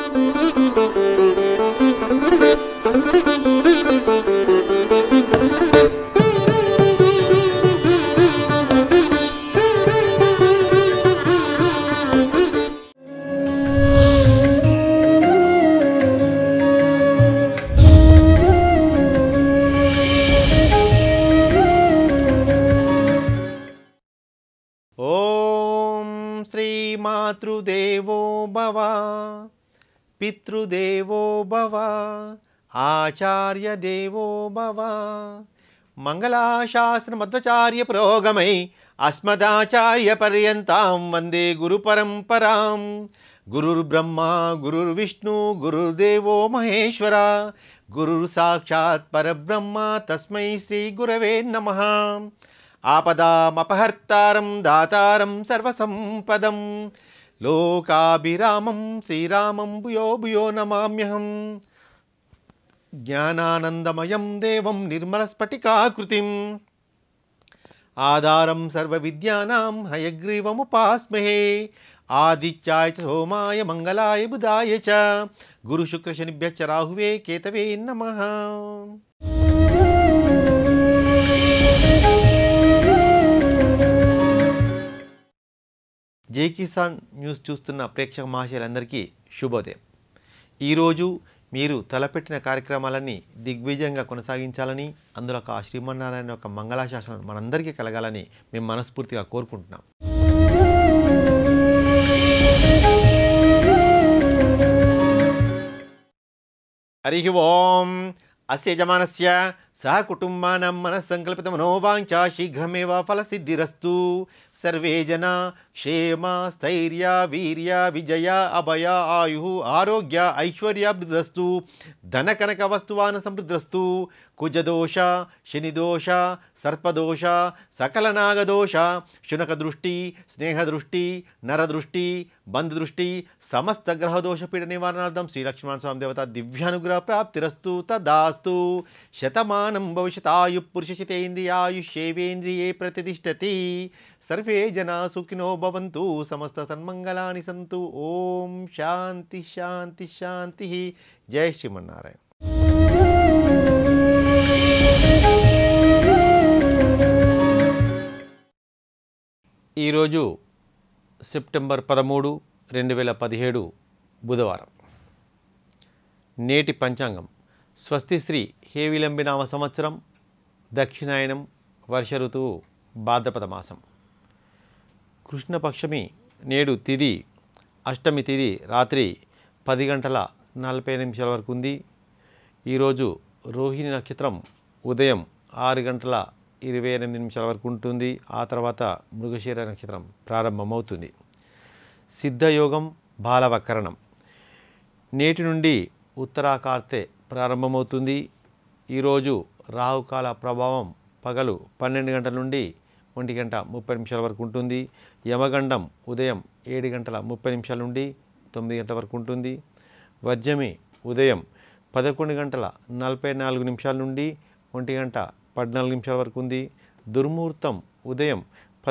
మాతృదేవో భవ పితృదేవో భవ ఆచార్య దేవో భవ మంగళాశాసనమధ్వాచార్య పురోగమై అస్మదాచార్య పర్యంతం వందే గురు పరంపరాం. గురుర్బ్రహ్మ గురుర్విష్ణు గురుర్దేవో మహేశ్వర గురుర్ సాక్షాత్ పరబ్రహ్మ తస్మై శ్రీ గురవే నమః. ఆపదామపహర్తారం దాతారం సర్వసంపదం లోకాభిరామం శ్రీరామం భూయో భూయో నమామ్యహం. జ్ఞానానందమయం దేవం నిర్మలస్ఫటికాకృతిం ఆధారం సర్వవిద్యానాం హయగ్రీవముపాస్మహే. ఆదిత్యాయ చ సోమాయ మంగళాయ బుధాయ చ గురుశుక్రశనిభ్యశ్చ రాహువే కేతవే నమః. జై కిసాన్ న్యూస్ చూస్తున్న ప్రేక్షక మహాశయులందరికీ శుభోదయం. ఈరోజు మీరు తలపెట్టిన కార్యక్రమాలన్నీ దిగ్విజయంగా కొనసాగించాలని, అందులో ఆ శ్రీమన్నారాయణ యొక్క మంగళాశాసనం మనందరికీ కలగాలని మేము మనస్ఫూర్తిగా కోరుకుంటున్నాం. హరి ఓం. అస్య యజమానస్య సహ కుటుంబానాం మనస్సంకల్పిత మనోవాంఛా శీఘ్రమేవ ఫలసిద్ధిరస్తు. సర్వే జనా క్షేమ స్థైర్య వీర్య విజయ అభయ ఆయు ఆరోగ్య ఐశ్వర్యాభివృద్ధిరస్తు. ధనకనక వస్తువాన సమృద్ధిరస్తు. కుజదోష శనిదోష సర్పదోష సకల నాగదోష శునకదృష్టి స్నేహదృష్టి నరదృష్టి బంధుదృష్టి సమస్త గ్రహదోష పీడ నివారణార్థం శ్రీలక్ష్మణ స్వామి దేవత దివ్యానుగ్రహ ప్రాప్తిరస్తు. తదాస్తు. శతమానం భవిష్యతాయు పురుషశతేంద్రియాయుష్యేవేంద్రియే ప్రతిష్టతి. సర్వే జనా సుఖినో భవంతు సమస్త సన్మంగళాని సంతు. ఓం శాంతి శాంతి శాంతి. జై శ్రీమన్నారాయణ. ఈరోజు సెప్టెంబర్ 13, 2017 బుధవారం. నేటి పంచాంగం స్వస్తి శ్రీ హేవిలంబినామ సంవత్సరం దక్షిణాయనం వర్ష ఋతువు భాద్రపద మాసం. కృష్ణపక్షమి నేడు తిథి అష్టమి తిథి రాత్రి 10:40 వరకు ఉంది. ఈరోజు రోహిణి నక్షత్రం ఉదయం 6:28 వరకు ఉంటుంది. ఆ తర్వాత మృగశిర నక్షత్రం ప్రారంభమవుతుంది. సిద్ధయోగం బాలవకరణం నేటి నుండి ఉత్తరాకార్తె ప్రారంభమవుతుంది. ఈరోజు రాహుకాల ప్రభావం పగలు 12 గంటల నుండి 1:30 వరకు ఉంటుంది. యమగండం ఉదయం 7:30 నుండి 9 గంటల వరకు ఉంటుంది. వర్జమి ఉదయం 11:44 నుండి 1:14 వరకు ఉంది. దుర్ముహూర్తం ఉదయం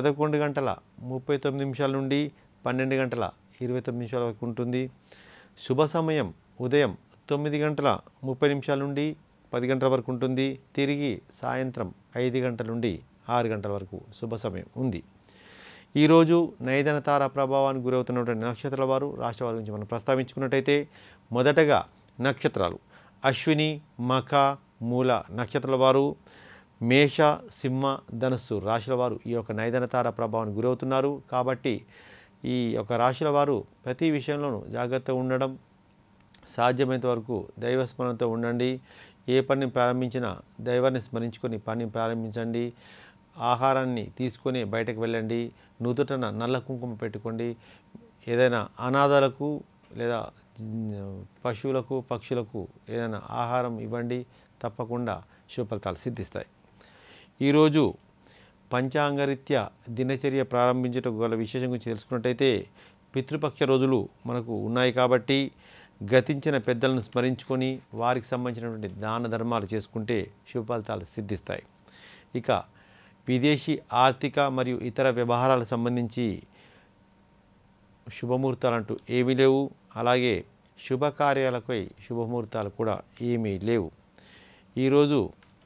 11:39 నుండి 12:29 వరకు ఉంటుంది. శుభ సమయం ఉదయం 9:30 నుండి 10 గంటల వరకు ఉంటుంది. తిరిగి సాయంత్రం 5 గంటల నుండి 6 గంటల వరకు శుభ సమయం ఉంది. ఈరోజు నైదన తార ప్రభావానికి గురవుతున్నటువంటి నక్షత్రాల వారు రాష్ట్ర వారి గురించి మనం ప్రస్తావించుకున్నట్టయితే, మొదటగా నక్షత్రాలు అశ్విని మఖ మూల నక్షత్రాల వారు, మేష సింహ ధనుస్సు రాశుల వారు ఈ యొక్క నైదన తార ప్రభావానికి గురవుతున్నారు. కాబట్టి ఈ యొక్క రాశుల వారు ప్రతి విషయంలోనూ జాగ్రత్తగా ఉండడం, సాధ్యమైనంత వరకు దైవస్మరణతో ఉండండి. ఏ పనిని ప్రారంభించినా దైవాన్ని స్మరించుకొని పనిని ప్రారంభించండి. ఆహారాన్ని తీసుకొని బయటకు వెళ్ళండి. నుదుటన నల్ల కుంకుమ పెట్టుకోండి. ఏదైనా అనాథాలకు లేదా పశువులకు పక్షులకు ఏదైనా ఆహారం ఇవ్వండి. తప్పకుండా శుభఫలితాలు సిద్ధిస్తాయి. ఈరోజు పంచాంగరీత్యా దినచర్య ప్రారంభించటకు గల విశేషం గురించి తెలుసుకున్నట్టయితే, పితృపక్ష రోజులు మనకు ఉన్నాయి కాబట్టి గతించిన పెద్దలను స్మరించుకొని వారికి సంబంధించినటువంటి దాన ధర్మాలు చేసుకుంటే శుభఫలితాలు సిద్ధిస్తాయి. ఇక విదేశీ ఆర్థిక మరియు ఇతర వ్యవహారాలకు సంబంధించి శుభముహూర్తాలు అంటూ ఏమీ లేవు. అలాగే శుభకార్యాలపై శుభముహూర్తాలు కూడా ఏమీ లేవు. ఈరోజు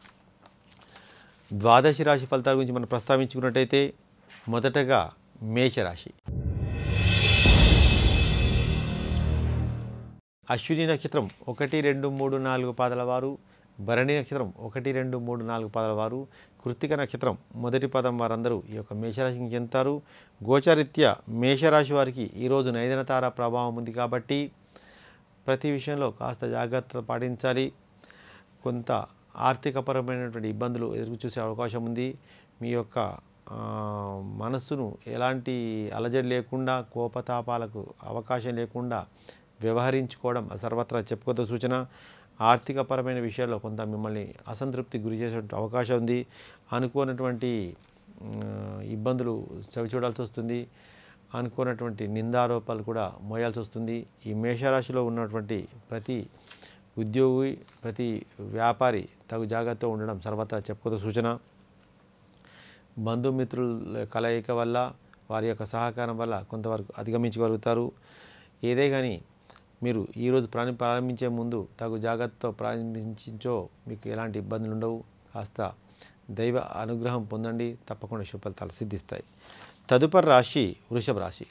ద్వాదశి రాశి ఫలితాల గురించి మనం ప్రస్తావించుకున్నట్టయితే మొదటగా మేషరాశి. అశ్విని నక్షత్రం 1, 2, 3, 4 పాదాల వారు, భరణి నక్షత్రం 1, 2, 3, 4 పాదాల వారు, కృత్తిక నక్షత్రం మొదటి పాదం వారందరూ ఈ యొక్క మేషరాశికి చెందుతారు. గోచారీత్యా మేషరాశి వారికి ఈరోజు నైదన తార ప్రభావం ఉంది కాబట్టి ప్రతి విషయంలో కాస్త జాగ్రత్త పాటించాలి. కొంత ఆర్థికపరమైనటువంటి ఇబ్బందులు ఎదురు చూసే అవకాశం ఉంది. మీ యొక్క మనస్సును ఎలాంటి అలజడి లేకుండా, కోపతాపాలకు అవకాశం లేకుండా వ్యవహరించుకోవడం సర్వత్రా చెప్పుకోదగ్గ సూచన. ఆర్థికపరమైన విషయాల్లో కొంత మిమ్మల్ని అసంతృప్తికి గురి చేసే అవకాశం ఉంది. అనుకోనటువంటి ఇబ్బందులు చవిచూడాల్సి వస్తుంది. అనుకోనటువంటి నిందారోపాలు కూడా మోయాల్సి వస్తుంది. ఈ మేషరాశిలో ఉన్నటువంటి ప్రతి ఉద్యోగి, ప్రతి వ్యాపారి తగు జాగ్రత్తగా ఉండడం సర్వత్రా చెప్పుకోదగ్గ సూచన. బంధుమిత్రుల కలయిక వల్ల, వారి యొక్క సహకారం వల్ల కొంతవరకు అధిగమించగలుగుతారు. ఏదే కానీ మీరు ఈరోజు ప్రారంభించే ముందు తగు జాగ్రత్తతో ప్రారంభించో మీకు ఎలాంటి ఇబ్బందులు ఉండవు. కాస్త దైవ అనుగ్రహం పొందండి, తప్పకుండా శుభ ఫలితాలు సిద్ధిస్తాయి. తదుపరి రాశి వృషభ రాశి.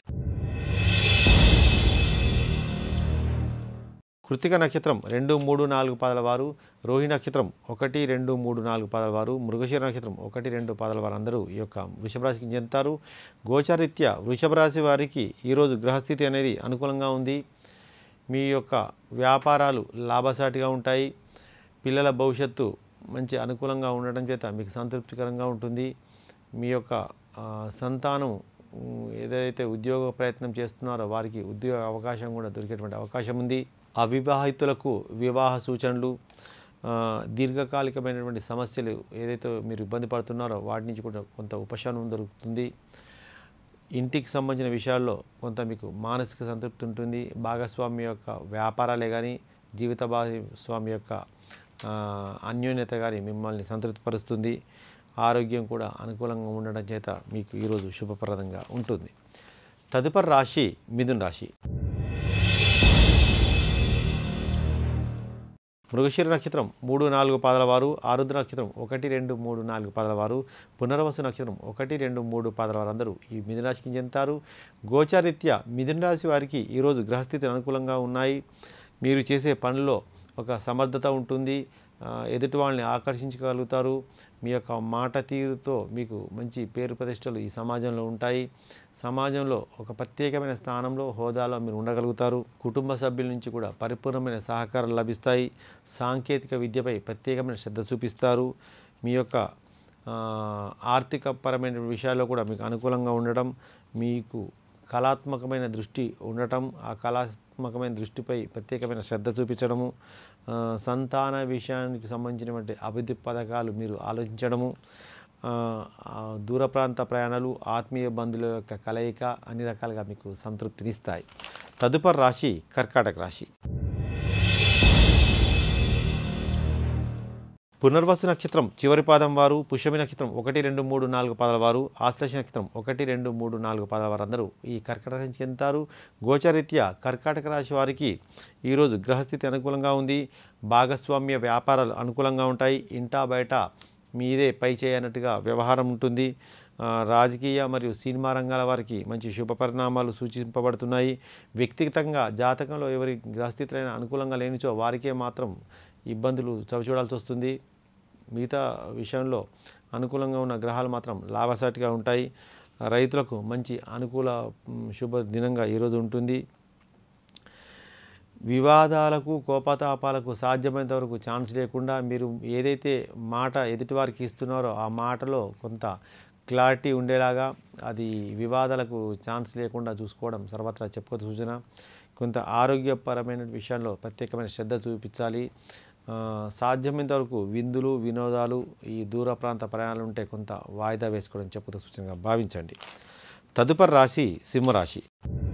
కృత్తిక నక్షత్రం 2, 3, 4 పాదాల వారు, రోహిణి నక్షత్రం 1, 2, 3, 4 పాదాల వారు, మృగశిర నక్షత్రం 1, 2 పాదాల వారు అందరూ ఈ యొక్క వృషభ రాశికి చెందుతారు. గోచారీత్యా వృషభ రాశి వారికి ఈరోజు గ్రహస్థితి అనేది అనుకూలంగా ఉంది. మీ యొక్క వ్యాపారాలు లాభసాటిగా ఉంటాయి. పిల్లల భవిష్యత్తు మంచి అనుకూలంగా ఉండటం చేత మీకు సంతృప్తికరంగా ఉంటుంది. మీ యొక్క సంతానం ఏదైతే ఉద్యోగ ప్రయత్నం చేస్తున్నారో వారికి ఉద్యోగ అవకాశం కూడా దొరికేటువంటి అవకాశం ఉంది. అవివాహితులకు వివాహ సూచనలు, దీర్ఘకాలికమైనటువంటి సమస్యలు ఏదైతే మీరు ఇబ్బంది పడుతున్నారో వాటి నుంచి కూడా కొంత ఉపశమనం దొరుకుతుంది. ఇంటికి సంబంధించిన విషయాల్లో కొంత మీకు మానసిక సంతృప్తి ఉంటుంది. భాగస్వామి యొక్క వ్యాపారాలే కానీ, జీవిత భాగస్వామి యొక్క అన్యోన్యత కానీ మిమ్మల్ని సంతృప్తిపరుస్తుంది. ఆరోగ్యం కూడా అనుకూలంగా ఉండడం చేత మీకు ఈరోజు శుభప్రదంగా ఉంటుంది. తదుపరి రాశి మిథున రాశి. మృగశిర నక్షత్రం 3, 4 పాదాల వారు, ఆరుద్ర నక్షత్రం 1, 2, 3, 4 పాదాల వారు, పునర్వసు నక్షత్రం 1, 2, 3 పాదాల వారు అందరూ ఈ మిథున రాశికి చెందుతారు. గోచారీత్యా మిథున రాశి వారికి ఈరోజు గ్రహస్థితి అనుకూలంగా ఉన్నాయి. మీరు చేసే పనుల్లో ఒక సమర్థత ఉంటుంది. ఎదుటి వాళ్ళని ఆకర్షించగలుగుతారు. మీ యొక్క మాట తీరుతో మీకు మంచి పేరు ప్రతిష్టలు ఈ సమాజంలో ఉంటాయి. సమాజంలో ఒక ప్రత్యేకమైన స్థానంలో, హోదాలో మీరు ఉండగలుగుతారు. కుటుంబ సభ్యుల నుంచి కూడా పరిపూర్ణమైన సహకారం లభిస్తాయి. సాంకేతిక విద్యపై ప్రత్యేకమైన శ్రద్ధ చూపిస్తారు. మీ యొక్క ఆర్థికపరమైన విషయాల్లో కూడా మీకు అనుకూలంగా ఉండటం, మీకు కళాత్మకమైన దృష్టి ఉండటం, ఆ కళాత్మకమైన దృష్టిపై ప్రత్యేకమైన శ్రద్ధ చూపించడము, సంతాన విషయానికి సంబంధించినటువంటి అభివృద్ధి పథకాలు మీరు ఆలోచించడము, దూర ప్రాంత ప్రయాణాలు, ఆత్మీయ బంధువుల యొక్క కలయిక అన్ని రకాలుగా మీకు సంతృప్తినిస్తాయి. తదుపరి రాశి కర్కాటక రాశి. పునర్వసు నక్షత్రం చివరి పాదం వారు, పుష్యమి నక్షత్రం 1, 2, 3, 4 పాదాల వారు, ఆశ్లేష నక్షత్రం 1, 2, 3, 4 పాదాల వారు అందరూ ఈ కర్కాటక రాశికి చెందుతారు. గోచారీత్యా కర్కాటక రాశి వారికి ఈరోజు గ్రహస్థితి అనుకూలంగా ఉంది. భాగస్వామ్య వ్యాపారాలు అనుకూలంగా ఉంటాయి. ఇంటా బయట మీదే పై చేయనట్టుగా వ్యవహారం ఉంటుంది. రాజకీయ మరియు సినిమా రంగాల వారికి మంచి శుభ పరిణామాలు సూచింపబడుతున్నాయి. వ్యక్తిగతంగా జాతకంలో ఎవరి గ్రహస్థితులైన అనుకూలంగా లేనిచో వారికే మాత్రం ఇబ్బందులు చవిచూడాల్సి వస్తుంది. మిగతా విషయంలో అనుకూలంగా ఉన్న గ్రహాలు మాత్రం లాభసాటిగా ఉంటాయి. రైతులకు మంచి అనుకూల శుభ దినంగా ఈరోజు ఉంటుంది. వివాదాలకు, కోపతాపాలకు సాధ్యమైనంత వరకు ఛాన్స్ లేకుండా మీరు ఏదైతే మాట ఎదుటివారికి ఇస్తున్నారో ఆ మాటలో కొంత క్లారిటీ ఉండేలాగా, అది వివాదాలకు ఛాన్స్ లేకుండా చూసుకోవడం సర్వత్రా చెప్పుకోదగ్గ సూచన. కొంత ఆరోగ్యపరమైన విషయాల్లో ప్రత్యేకమైన శ్రద్ధ చూపించాలి. సాధ్యమైనంత వరకు విందులు, వినోదాలు, ఈ దూర ప్రాంత ప్రయాణాలు ఉంటే కొంత వాయిదా వేసుకోవడం చెప్పుకోదగ్గ సూచనగా భావించండి. తదుపరి రాశి సింహరాశి.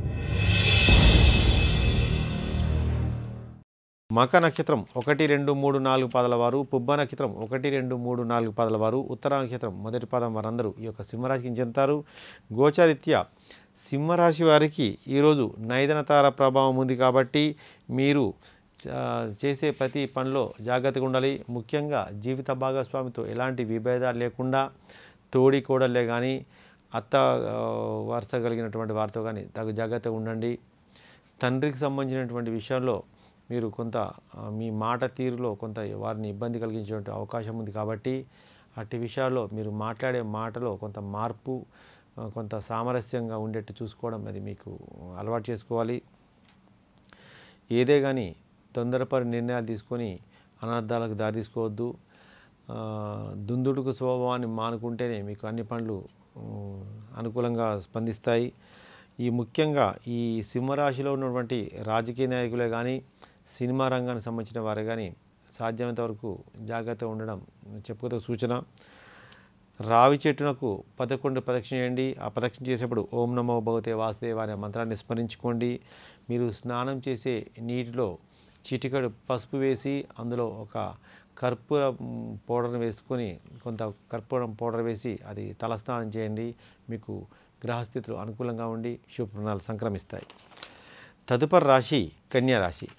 మక నక్షత్రం 1, 2, 3, 4 పాదాల వారు, పుబ్బ నక్షత్రం 1, 2, 3, 4 పాదాల వారు, ఉత్తర నక్షత్రం మొదటి పాదం వారందరూ ఈ యొక్క సింహరాశికి చెందుతారు. గోచారీత్యా సింహరాశి వారికి ఈరోజు నైదనతార ప్రభావం ఉంది కాబట్టి మీరు చేసే ప్రతి పనిలో జాగ్రత్తగా ఉండాలి. ముఖ్యంగా జీవిత భాగస్వామితో ఎలాంటి విభేదాలు లేకుండా తోడి కోడలే కానీ అత్త వరుస కలిగినటువంటి వారితో కానీ తగు జాగ్రత్తగా ఉండండి. తండ్రికి సంబంధించినటువంటి విషయంలో మీరు కొంత మీ మాట తీరులో కొంత వారిని ఇబ్బంది కలిగించేటువంటి అవకాశం ఉంది కాబట్టి అట్టి విషయాల్లో మీరు మాట్లాడే మాటలో కొంత మార్పు కొంత సామరస్యంగా ఉండేట్టు చూసుకోవడం అది మీకు అలవాటు చేసుకోవాలి. ఏదే కానీ తొందరపడి నిర్ణయాలు తీసుకొని అనర్థాలకు దారి తీసుకోవద్దు. దుందుడుకు స్వభావాన్ని మానుకుంటేనే మీకు అన్ని పనులు అనుకూలంగా స్పందిస్తాయి. ఈ ముఖ్యంగా ఈ సింహరాశిలో ఉన్నటువంటి రాజకీయ నాయకులే కానీ సినిమా రంగానికి సంబంధించిన వారే కానీ సాధ్యమైనంత వరకు జాగ్రత్తగా ఉండడం చెప్పుకోదగ్గ సూచన. రావి చెట్టునకు 11 ప్రదక్షిణ చేయండి. ఆ ప్రదక్షిణ చేసేప్పుడు ఓం నమో భగవతే వాసుదేవ అనే మంత్రాన్ని స్మరించుకోండి. మీరు స్నానం చేసే నీటిలో చిటికెడు పసుపు వేసి అందులో ఒక కర్పూర పౌడర్ని వేసుకొని కొంత కర్పూరం పౌడర్ వేసి అది తలస్నానం చేయండి. మీకు గ్రహస్థితులు అనుకూలంగా ఉండి శుభప్రణాలు సంక్రమిస్తాయి. తదుపరి రాశి కన్యా రాశి.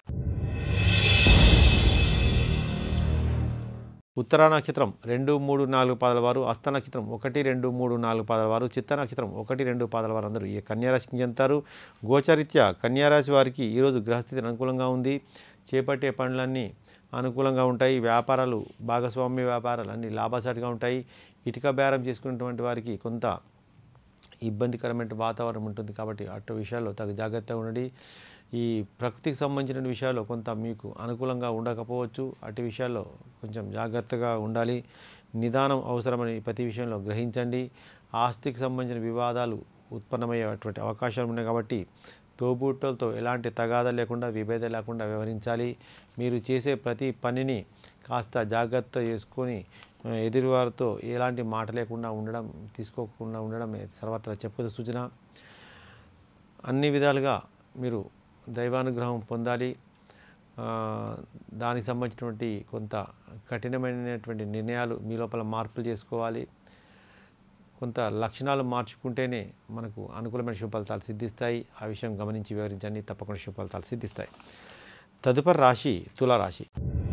ఉత్తరా నక్షత్రం 2, 3, 4 పాదాల వారు, హస్త నక్షత్రం 1, 2, 3, 4 పాదాల వారు, చిత్త నక్షత్రం 1, 2 పాదాల వారు అందరూ ఈ కన్యారాశికి చెందుతారు. గోచరీత్యా కన్యారాశి వారికి ఈరోజు గ్రహస్థితి అనుకూలంగా ఉంది. చేపట్టే పనులన్నీ అనుకూలంగా ఉంటాయి. వ్యాపారాలు భాగస్వామ్య వ్యాపారాలు అన్నీ లాభసాటిగా ఉంటాయి. ఇటుక బేరం చేసుకున్నటువంటి వారికి కొంత ఇబ్బందికరమైన వాతావరణం ఉంటుంది కాబట్టి అటు విషయాల్లో తగు జాగ్రత్తగా ఉండండి. ఈ ప్రకృతికి సంబంధించిన విషయాల్లో కొంత మీకు అనుకూలంగా ఉండకపోవచ్చు. అటు విషయాల్లో కొంచెం జాగ్రత్తగా ఉండాలి. నిదానం అవసరమని ప్రతి విషయంలో గ్రహించండి. ఆస్తికి సంబంధించిన వివాదాలు ఉత్పన్నమయ్యేటువంటి అవకాశాలు ఉన్నాయి కాబట్టి తోబుట్టులతో ఎలాంటి తగాదా లేకుండా విభేదం లేకుండా వ్యవహరించాలి. మీరు చేసే ప్రతి పనిని కాస్త జాగ్రత్త చేసుకొని ఎదురువారితో ఎలాంటి మాట లేకుండా ఉండడం తీసుకోకుండా ఉండడం సర్వత్రా చెప్పదు సూచన. అన్ని విధాలుగా మీరు దైవానుగ్రహం పొందాలి. దానికి సంబంధించినటువంటి కొంత కఠినమైనటువంటి నిర్ణయాలు మీ లోపల మార్పులు చేసుకోవాలి. కొంత లక్షణాలు మార్చుకుంటేనే మనకు అనుకూలమైన శుభ ఫలితాలు సిద్ధిస్తాయి. ఆ విషయం గమనించి వివరించండి, తప్పకుండా శుభ ఫలితాలు సిద్ధిస్తాయి. తదుపరి రాశి తులారాశి.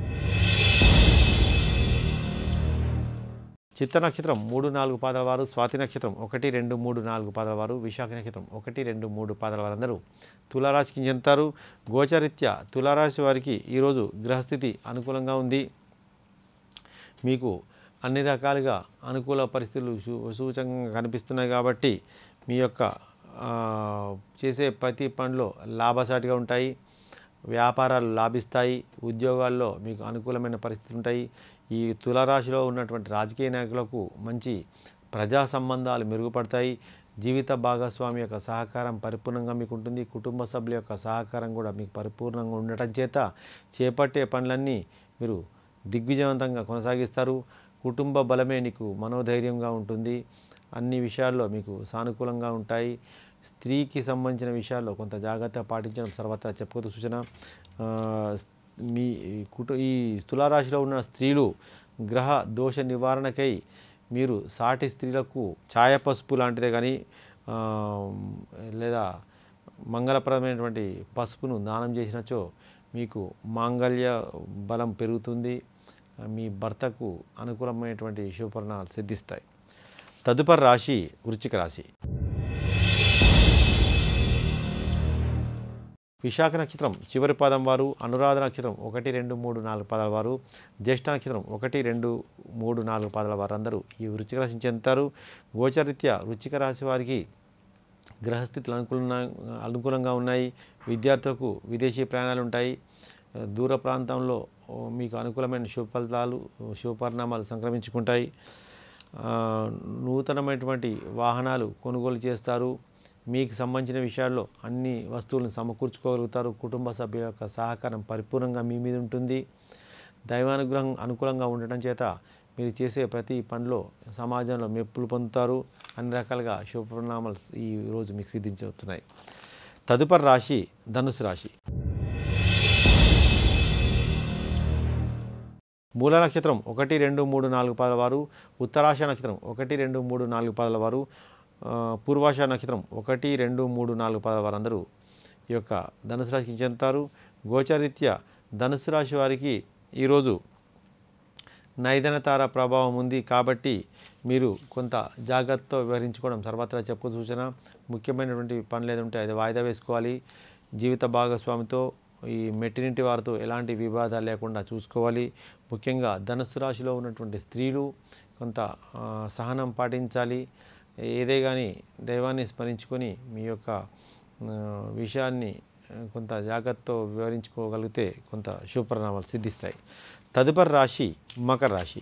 చిత్త నక్షత్రం 3, 4 పాదాల వారు, స్వాతి నక్షత్రం 1, 2, 3, 4 పాదాల వారు, విశాఖ నక్షత్రం 1, 2, 3 పాదాల వారందరూ తులారాశికి చెందుతారు. గోచరీత్యా తులారాశి వారికి ఈరోజు గ్రహస్థితి అనుకూలంగా ఉంది. మీకు అన్ని రకాలుగా అనుకూల పరిస్థితులు సూచకంగా కనిపిస్తున్నాయి కాబట్టి మీ యొక్క చేసే ప్రతి పనిలో లాభసాటిగా ఉంటాయి. వ్యాపారాలు లాభిస్తాయి. ఉద్యోగాల్లో మీకు అనుకూలమైన పరిస్థితులు ఉంటాయి. ఈ తులారాశిలో ఉన్నటువంటి రాజకీయ నాయకులకు మంచి ప్రజా సంబంధాలు మెరుగుపడతాయి. జీవిత భాగస్వామి యొక్క సహకారం పరిపూర్ణంగా మీకు ఉంటుంది. కుటుంబ సభ్యుల యొక్క సహకారం కూడా మీకు పరిపూర్ణంగా ఉండటం చేత చేపట్టే పనులన్నీ మీరు దిగ్విజయవంతంగా కొనసాగిస్తారు. కుటుంబ బలమే నీకు మనోధైర్యంగా ఉంటుంది. అన్ని విషయాల్లో మీకు సానుకూలంగా ఉంటాయి. స్త్రీకి సంబంధించిన విషయాల్లో కొంత జాగ్రత్త పాటించడం సర్వత్రా చెప్పుకోదగ్గ సూచన. ఈ తులారాశిలో ఉన్న స్త్రీలు గ్రహ దోష నివారణకై మీరు సాటి స్త్రీలకు ఛాయ పసుపు లాంటిదే కానీ లేదా మంగళప్రదమైనటువంటి పసుపును దానం చేసినచో మీకు మాంగళ్య బలం పెరుగుతుంది. మీ భర్తకు అనుకూలమైనటువంటి శుభపరిణామాలు సిద్ధిస్తాయి. తదుపరి రాశి వృశ్చిక రాశి. విశాఖ నక్షత్రం చివరి పాదం వారు, అనురాధ నక్షత్రం 1, 2, 3, 4 పాదాల వారు, జ్యేష్ఠ నక్షత్రం 1, 2, 3, 4 పాదాల వారు అందరూ ఈ వృశ్చిక రాశిని చెందుతారు. గోచరీత్యా వృశ్చిక రాశి వారికి గ్రహస్థితులు అనుకూలంగా ఉన్నాయి. విద్యార్థులకు విదేశీ ప్రయాణాలు ఉంటాయి. దూర ప్రాంతంలో మీకు అనుకూలమైన శుభ ఫలితాలు శుభపరిణామాలు సంక్రమించుకుంటాయి. నూతనమైనటువంటి వాహనాలు కొనుగోలు చేస్తారు. మీకు సంబంధించిన విషయాల్లో అన్ని వస్తువులను సమకూర్చుకోగలుగుతారు. కుటుంబ సభ్యుల యొక్క సహకారం పరిపూర్ణంగా మీ మీద ఉంటుంది. దైవానుగ్రహం అనుకూలంగా ఉండటం చేత మీరు చేసే ప్రతి పనిలో సమాజంలో మెప్పులు పొందుతారు. అన్ని రకాలుగా శుభపరిణామాలు ఈ రోజు మీకు సిద్ధించవుతున్నాయి. తదుపరి రాశి ధనుసు రాశి. మూల నక్షత్రం 1, 2, 3, 4 పాదాల వారు, ఉత్తరాష నక్షత్రం 1, 2, 3, 4 పాదాల వారు, పూర్వాష నక్షత్రం 1, 2, 3, 4 పదాల వారందరూ ఈ యొక్క ధనుసు రాశికి చెందుతారు. గోచారీత్యా ధనుసు రాశి వారికి ఈరోజు నైదన తార ప్రభావం ఉంది కాబట్టి మీరు కొంత జాగ్రత్తతో వ్యవహరించుకోవడం సర్వత్రా చెప్పు సూచన. ముఖ్యమైనటువంటి పనులు ఏదంటే అది వాయిదా వేసుకోవాలి. జీవిత భాగస్వామితో ఈ మెట్టినింటి వారితో ఎలాంటి వివాదాలు లేకుండా చూసుకోవాలి. ముఖ్యంగా ధనుస్సు రాశిలో ఉన్నటువంటి స్త్రీలు కొంత సహనం పాటించాలి. ఏదే కానీ దైవాన్ని స్మరించుకొని మీ యొక్క విషయాన్ని కొంత జాగ్రత్తతో వివరించుకోగలిగితే కొంత శుభపరిణామాలు సిద్ధిస్తాయి. తదుపరి రాశి మకర రాశి.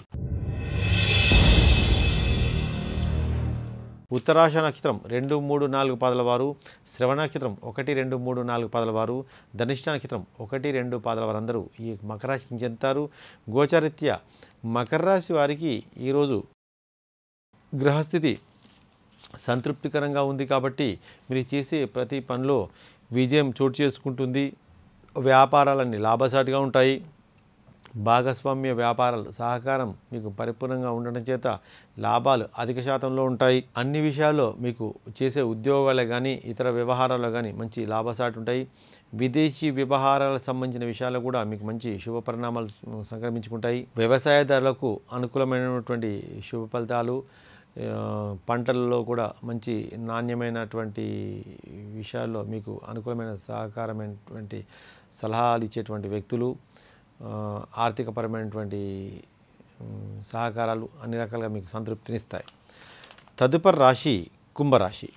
ఉత్తరాష నక్షత్రం 2, 3, 4 పాదాల వారు, శ్రవణ నక్షత్రం 1, 2, 3, 4 పాదాల వారు, ధనిష్ట నక్షత్రం 1, 2 పాదాల వారందరూ ఈ మకర రాశికి చెందుతారు. గోచారీత్యా మకర రాశి వారికి ఈరోజు గ్రహస్థితి సంతృప్తికరంగా ఉంది కాబట్టి మీరు చేసే ప్రతి పనిలో విజయం చోటు చేసుకుంటుంది. వ్యాపారాలన్నీ లాభసాటిగా ఉంటాయి. భాగస్వామ్య వ్యాపారాలు సహకారం మీకు పరిపూర్ణంగా ఉండడం చేత లాభాలు అధిక శాతంలో ఉంటాయి. అన్ని విషయాల్లో మీకు చేసే ఉద్యోగాలే కానీ ఇతర వ్యవహారాల్లో కానీ మంచి లాభసాటి ఉంటాయి. విదేశీ వ్యవహారాలకు సంబంధించిన విషయాల్లో కూడా మీకు మంచి శుభ పరిణామాలు సంక్రమించుకుంటాయి. వ్యవసాయదారులకు అనుకూలమైనటువంటి శుభ ఫలితాలు, పంటలలో కూడా మంచి నాణ్యమైనటువంటి విషయాల్లో మీకు అనుకూలమైన సహకారమైనటువంటి సలహాలు ఇచ్చేటువంటి వ్యక్తులు, ఆర్థికపరమైనటువంటి సహకారాలు అన్ని రకాలుగా మీకు సంతృప్తినిస్తాయి. తదుపరి రాశి కుంభరాశి.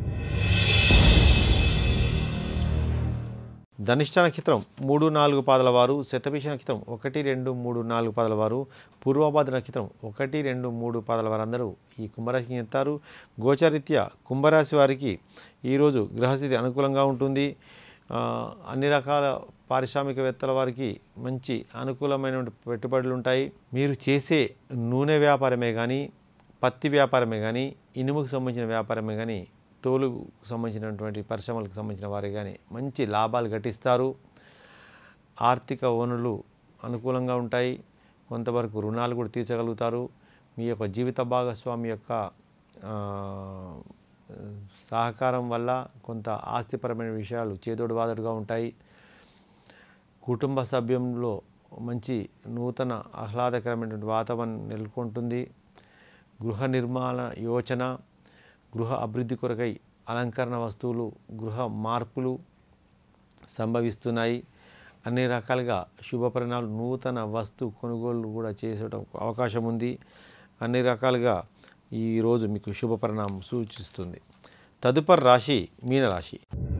ధనిష్ట నక్షత్రం 3, 4 పాదాల వారు, శతభిష నక్షత్రం 1, 2, 3, 4 పాదాల వారు, పూర్వభాద్ర నక్షత్రం 1, 2, 3 పాదాల వారందరూ ఈ కుంభరాశికి చెందుతారు. గోచారీత్యా కుంభరాశి వారికి ఈరోజు గ్రహస్థితి అనుకూలంగా ఉంటుంది. అన్ని రకాల పారిశ్రామికవేత్తల వారికి మంచి అనుకూలమైన పెట్టుబడులు ఉంటాయి. మీరు చేసే నూనె వ్యాపారమే కానీ, పత్తి వ్యాపారమే కానీ, ఇనుముకు సంబంధించిన వ్యాపారమే కానీ, తోలుకు సంబంధించినటువంటి పరిశ్రమలకు సంబంధించిన వారే కానీ మంచి లాభాలు గటిస్తారు. ఆర్థిక వనరులు అనుకూలంగా ఉంటాయి. కొంతవరకు రుణాలు కూడా తీర్చగలుగుతారు. మీ యొక్క జీవిత భాగస్వామి యొక్క సహకారం వల్ల కొంత ఆస్తిపరమైన విషయాలు చేదోడు వాదోడుగా ఉంటాయి. కుటుంబ సభ్యంలో మంచి నూతన ఆహ్లాదకరమైనటువంటి వాతావరణం నెలకొంటుంది. గృహ నిర్మాణ యోచన, గృహ అభివృద్ధి కొరకై అలంకరణ వస్తువులు, గృహ మార్పులు సంభవిస్తున్నాయి. అన్ని రకాలుగా శుభ పరిణామాలు, నూతన వస్తు కొనుగోలు కూడా చేసేట అవకాశం ఉంది. అన్ని రకాలుగా ఈరోజు మీకు శుభ పరిణామం సూచిస్తుంది. తదుపరి రాశి మీనరాశి.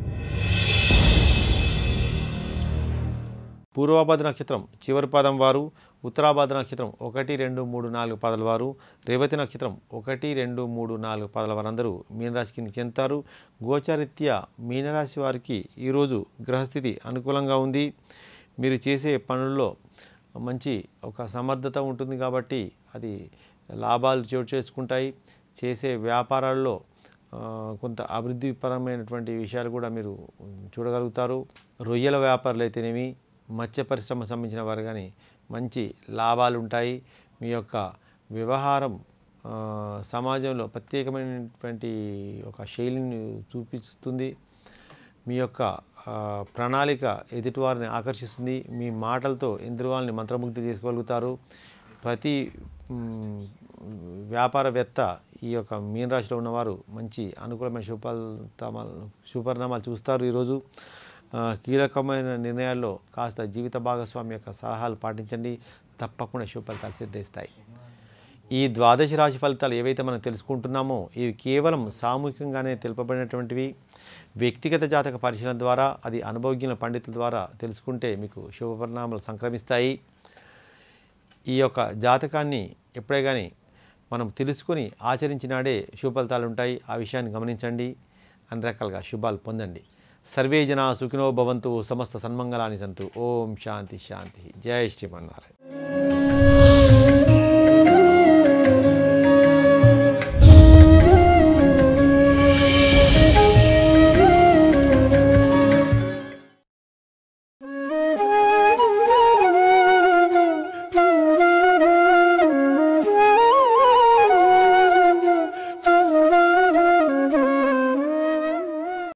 పూర్వభాద్ర నక్షత్రం చివరి పాదం వారు, ఉత్తరాభాద్ర నక్షత్రం 1, 2, 3, 4 పాదాల వారు, రేవతి నక్షత్రం 1, 2, 3, 4 పాదాల వారందరూ మీనరాశి కింద చెందుతారు. గోచారీత్యా మీనరాశి వారికి ఈరోజు గ్రహస్థితి అనుకూలంగా ఉంది. మీరు చేసే పనుల్లో మంచి ఒక సమర్థత ఉంటుంది కాబట్టి అది లాభాలు చోటు చేసుకుంటాయి. చేసే వ్యాపారాల్లో కొంత అభివృద్ధిపరమైనటువంటి విషయాలు కూడా మీరు చూడగలుగుతారు. రొయ్యల వ్యాపారులు అయితేనేమి, మత్స్య పరిశ్రమ సంబంధించిన వారు కానీ మంచి లాభాలు ఉంటాయి. మీ యొక్క వ్యవహారం సమాజంలో ప్రత్యేకమైనటువంటి ఒక శైలిని చూపిస్తుంది. మీ యొక్క ప్రణాళిక ఎదుటివారిని ఆకర్షిస్తుంది. మీ మాటలతో ఎదుటివారిని మంత్రముగ్ధి చేసుకోగలుగుతారు. ప్రతి వ్యాపారవేత్త ఈ యొక్క మీనరాశిలో ఉన్నవారు మంచి అనుకూలమైన శుభపరిణామాలు చూస్తారు. ఈరోజు కీలకమైన నిర్ణయాల్లో కాస్త జీవిత భాగస్వామి యొక్క సలహాలు పాటించండి. తప్పకుండా శుభ ఫలితాలు సిద్ధిస్తాయి. ఈ ద్వాదశ రాశి ఫలితాలు ఏవైతే మనం తెలుసుకుంటున్నామో ఇవి కేవలం సామూహికంగానే తెలుపబడినటువంటివి. వ్యక్తిగత జాతక పరిశీలన ద్వారా, అది అనుభవజ్ఞుల పండితుల ద్వారా తెలుసుకుంటే మీకు శుభ పరిణామాలు సంక్రమిస్తాయి. ఈ యొక్క జాతకాన్ని ఎప్పుడే కానీ మనం తెలుసుకొని ఆచరించినాడే శుభ ఫలితాలు ఉంటాయి. ఆ విషయాన్ని గమనించండి. అన్ని రకాలుగా శుభాలు పొందండి. సర్వే జనా సుఖినో భవంతు, సమస్త సన్మంగళాని సంతు. ఓం శాంతి శాంతి. జై శ్రీమన్నారాయణ.